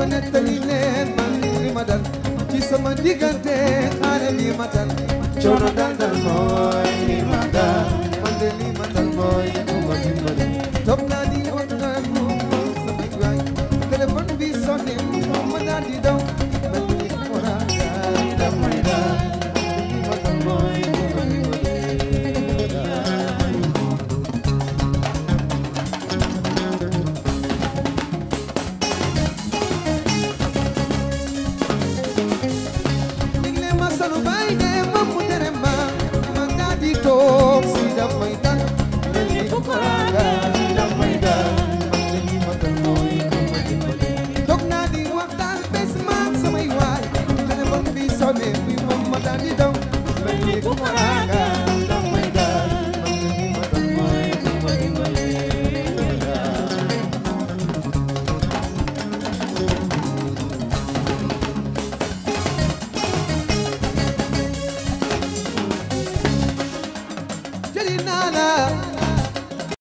ma nettali leen man li ma dal ci sama diggante xaare li ma dal coono dal mooy li ma dal man de li ma dal mooy ku ma dimbali topp naa di waxtaan moom samay waay téléphone bi sonné moom ma daal di daw man li ma dal damay dal li ma dal mooy ku ma dimbali Nana